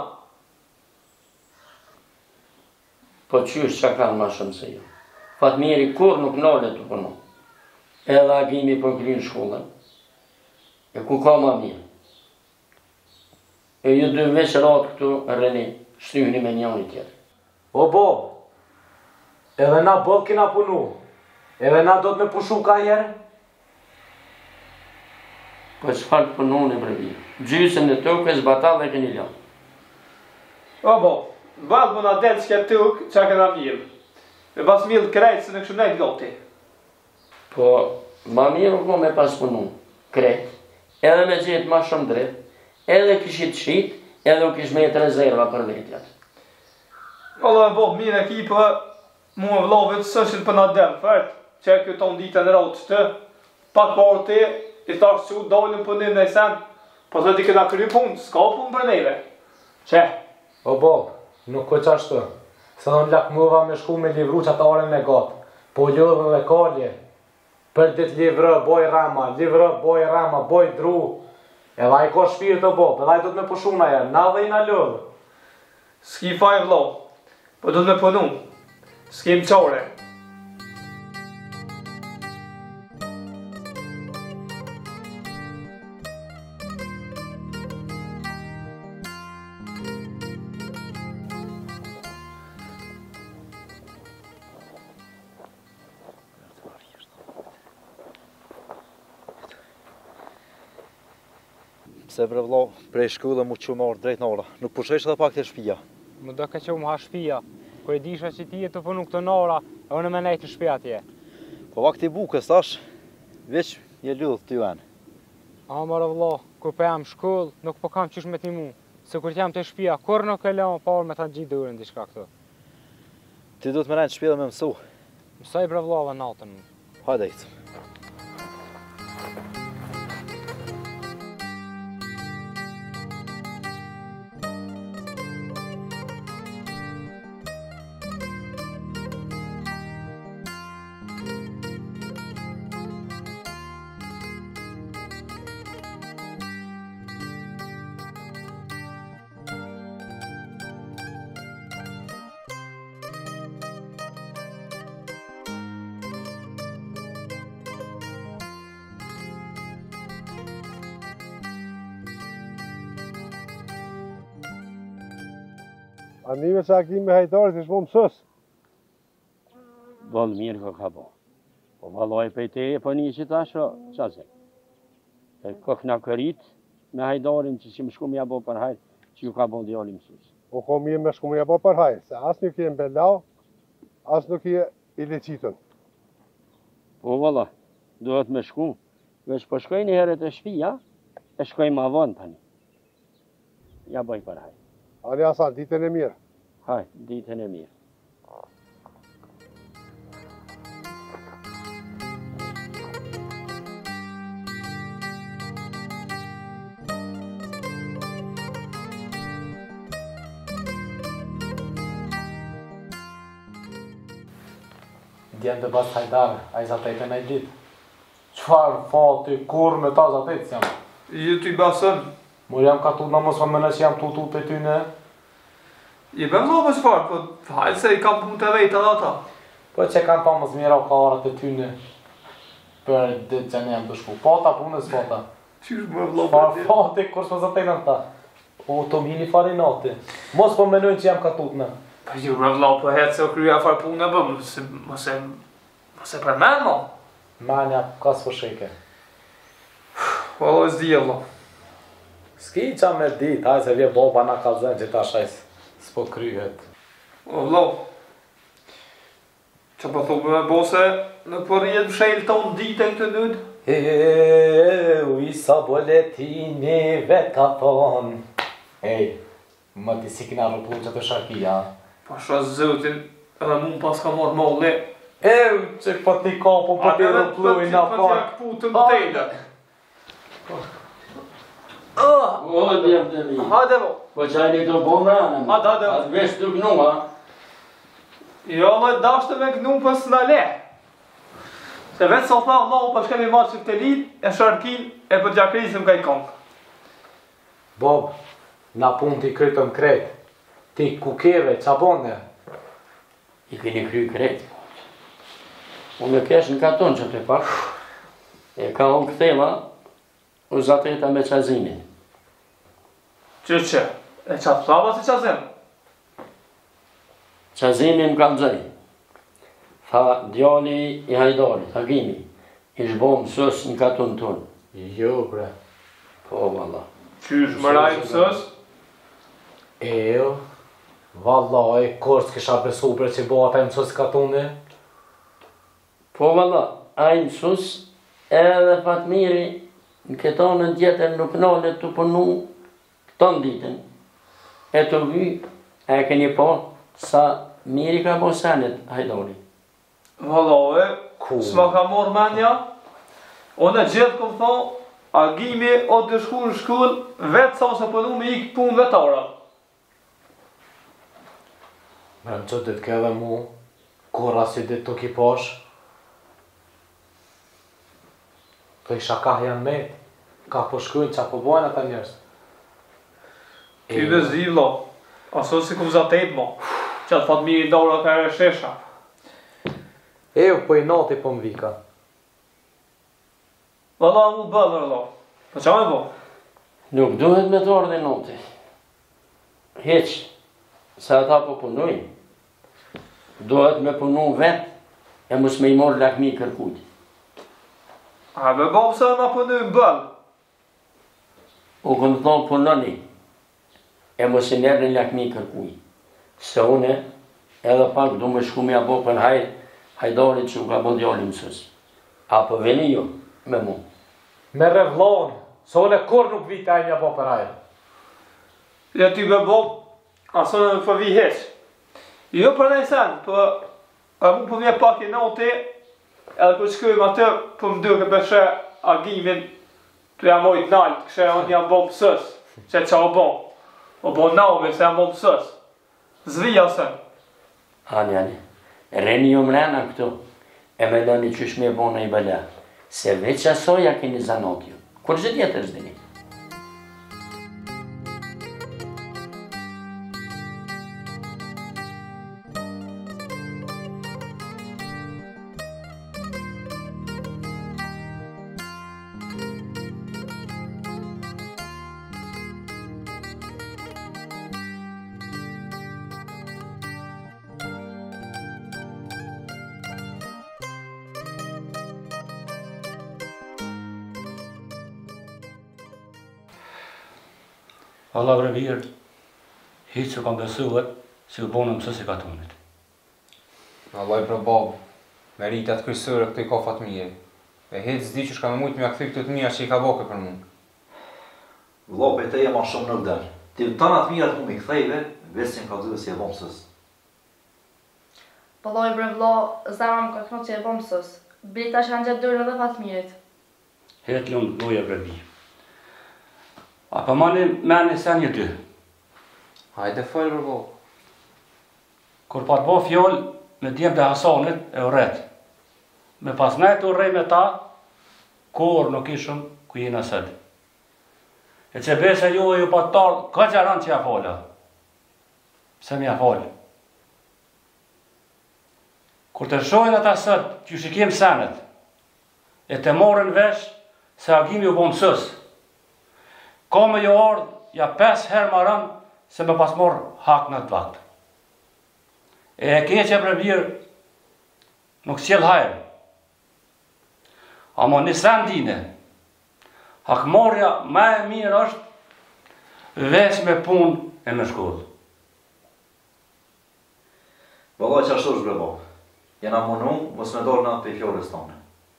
Po qysh që kanë ma shumë se ju. Fatmiri kur nuk nale të punu. Edhe agimi po krynë shkollën. E ku ka ma mirë. E ju dy veç ratë këtu rreni, shtyhni me njëni tjetër. O bob, edhe na bob kina punu, edhe na do të me pushu ka njerë? Po çfarë të punu në brevi. Gjysën e tukës batal dhe këni lënë. O bob, valë më na delë që këtë tuk që a këna mirë. Me pas mirë krejtë se në kështu nejtë gati. Po, ma mirë u me pas punu, krejt, edhe me gjithë ma shumë drejt, edhe kishit shit, edhe u kish me jetë rezerva për vetjat. Valla e bob, mirë e ki për mu e vlovit sëshin për na delë, fërtë, që e kjo tonë ditë në ratë që të, pak parë ti, i thashtë që u dalën për një në i sen, po të di këna kry punë, s'ka punë për neve. Që? O bob, nuk ko qashtu, se do në lak mëva me shku me livru që atë aren me gatë, po ljodhën dhe kalje, për dit livrë, boj rama, livrë, boj rama, boj dru, edhe a i ko shpirë të bob, edhe a i do të me pushu na jenë, na dhe i na ljodhë. S'ki faj vlo, po do të me punu, s'ki më qore. Se bre vlla, prej shkollë mu që marrë drejt nara. Nuk po shesh edhe pak të shtëpia. Më do ka qenë ha shtëpia. Kur e disha që ti e të punu këto nara, e unë më nejtë në shtëpi atje. Po vakti bukës tash, veç je lodh ty anë. A mërë vlla, kur po jam shkollë, nuk po kam qysh me ti mu. Se kur jam të shtëpia, kur nuk e lëm parë me ta gjithë durën diçka këtu. Ti do të më rënë në shtëpi dhe me mësu. Mësoj bre vlla dhe natën. Hajde ecë. A nime që a ki me hajtarit ishë më mësës? Bëllë mirë kë ka bo. Po valoj për te e për një që ta shë, qa se? E këk në kërit me hajdarin që që më shku me ja bo për hajt, që ju ka bo djali mësus. Po ko mirë me shku me ja bo për hajt, se asë nuk je mbelau, asë nuk je i leqitën. Po valoj, duhet me shku. Vesh po shkoj një herët e shpia, e shkoj ma vonë tani. Ja boj për hajt. Ani Hasan, ditën e mirë. Haj, ditën e mirë. Djemë të bas hajdare, a i zatetën e ditë. Qfar fati, kur me ta zatetës jam? Je ty basën. Mur jam ka tu në mos më në që jam tu tu të ty në... Je bëm lo për qfarë, po hajtë se i kam punë të vejtë edhe ata. Po që kam pa më zmira ka arat e ty në... Për ditë që në jam të shku. Pata punës, pata. Qysh më vlo për Qfar ti? fati, kur s'me zatetën ta? O, të mini farinati. Mos po menojnë që jam ka tu të në. Po ju më vlo për hetë se o kryja farë punë e bëm, mëse... Mëse për men, mo? Menja, ka s'po shike. Po e zdi e vlo. S'ki qa me dit, haj se vje boba na ka zënë që ta shajs s'po kryhet. O vlo. Që po thumë me bo se në përrijet më shelë të unë ditën të nëdë? E, u isa boletini vet ka thonë. Ej, më ti si kina rëpullu që të sharkia. Pasha zëtin edhe mu pas ka marrë molle. E, që po ti ka po po ti rëpullu i na pa. A parë. po ti pa t'ja këputën t'ejda. O, djemë të mirë. Hajde mo. Po qajni të bo me anëm. Hajde, hajde. Atë vesh të gnua. Jo, me dashtë me gnu për s'na le. Se vetë sa tha Allahu për shkemi marë që këtë lit, e sharkin, e për gjakrisim ka i kongë. Bob, na pun ti krytëm krejt. Ti ku keve, qa bonde? I keni kry krejt. Unë e kesh në katon që të pak. E ka unë këthela, u zateta me qazinin. Që që? E qatë plava si qazim? Qazinin më kanë zëri. Tha djali i hajdarit, Hakimi, ish bo mësës në katon tonë. Jo, bre. Po, valla. Qysh, më rajë mësës? E, jo. Vallaj, kur s'kisha besu bre që bo ata i mësës katoni? Po, valla, a i mësës edhe Fatmiri në ketonën tjetër nuk nale të punu ton ditën. E të vy, e keni po, sa miri ka po senet hajdari. Vallave, s'ma ka morë menja. Unë e gjithë këmë thonë, Agimi o të shku në shkull, vetë sa ose përnu me ikë punë vetara. Me më që ditë ke edhe mu, kur asi ditë të ki pash, të isha ka janë me, ka po shkujnë që po bojnë ata njërës. Ty dhe zdi vlo, aso si kum zatet mo, që atë fatë mirë i dora ka ere shesha. E u po i nati po më vika. Valla mu bëllë vlo, po qa me bo? Nuk duhet me të ardhe noti. Heq, se ata po punojnë. Duhet me punu vetë, e mus me i morë lakmi kërkuti. A me bo pëse na përnu në bëllë? u kënë thonë punoni, e mos e nërë në lakmi kërkuj. Se une, edhe pak du me shku me abo për hajr, hajdarit që u ka bo djali mësës. Apo veni jo, me mu. Me revlon, se une kur nuk vita e një abo për hajr. Ja ty me bo, asone në përvi heq. Jo për në sen, për a mu përvje pak i noti, edhe për shkujmë atë, për më duke përshë agimin të jam ojtë naltë, kështë e jam bo mësës, që qa o bo. O bo nave, se jam bo mësës. Zvija se. Ani, ani, reni ju mrena këtu, e me doni qysh me bona i bële, se veç asoja keni zanot ju. Kur gjithë jetër zdini? Allah bre mirë, hitë që kam besuhet, që u bonë mësës i katunit. Allah i për babë, me rritë atë kryesore këtë i ka fatë mire. E hitë zdi që shka me mujtë me a këthy këtë të mija që i ka boke për mund. Vlo, për te jema shumë në vderë. Ti të tanat mirat mu mi këthejve, vesim ka dhëve si e bo mësës. Valloj bre vlo, zara më ka knot që e bo mësës. Bilita që kanë gjatë dërën edhe fatë mirit. Hetë lëmë loja bre bi. A për mani meni sen një ty. Hajde falë për babë. Kur pa të bo fjoll me djemë të Hasanit e uret. Me pas nejtë u rej me ta, kur nuk ishëm ku jena sëtë. E që bese ju e ju pa të tarë, ka gjeran që ja falë. Pse mi ja falë. Kur të shojnë ata sëtë, që shikim senet, e të morën vesh, se agimi u bo mësës. Ka me jo ardhë, ja pes herë marën, se me pas morë hak në të vaktë. E e keqe bre birë, nuk s'jel hajrë. Amo një sen dine, hakmarja me e mirë është veç me punë e me shkollë. Vallaj që ashtu është bre bo. Jena munu, mos me dorë në atë për fjores tonë.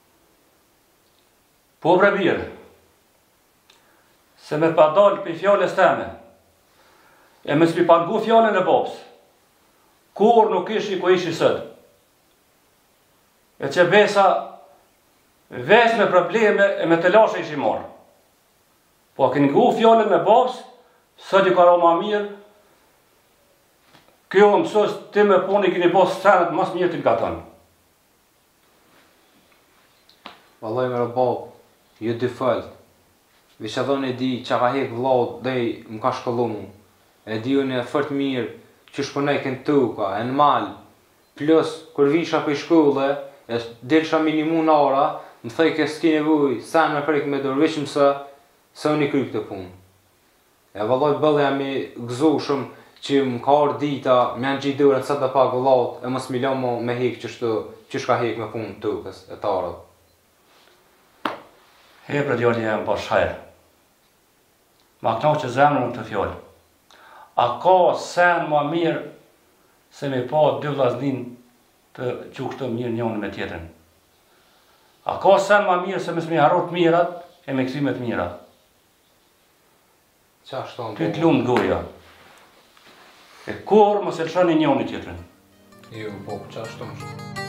Po bre birë, se me pa dalë për fjales teme, e me s'pi pangu fjallën e babës, kur nuk ishi ku ishi sëtë. E që besa, veç me probleme e me të lashe ishi marë. Po a kënë ngu fjallën me babës, sëtë i ka ra ma mirë, kjo mësës ti me puni këni bos senet mas mirë të nga tënë. Vallaj me rë babë, ju dy falë. Vish edhe unë e di që ka hek vlau dhej më ka shkollu mu. E di unë e fërt mirë që shpënej kënë tuka, e në malë. Plus, kur visha për shkolle, e dilsha minimu në ara, më thej ke s'ki nevuj, sa me prek me dorë, se, se unë i kry këtë punë. E vallaj bëllë jam i gëzushëm që më ka orë dita, më janë gjithë dërën sa të pak vlaut, e mos milon mu me hek qështu, që shka hek me punë tukës e tarët. He bre djali e më pas shajrë. Ma këna që zemrën në të fjollë. A ka sen ma mirë se me pa dy vllaznin të qukshtë mirë njënë me tjetën. A ka sen ma mirë se me s'me harrot mirat e me kësimet mirat. Qa shtonë? Ty të lumë goja. E kur mos e lëshoni njënë tjetën. Jo, po, qa shtonë?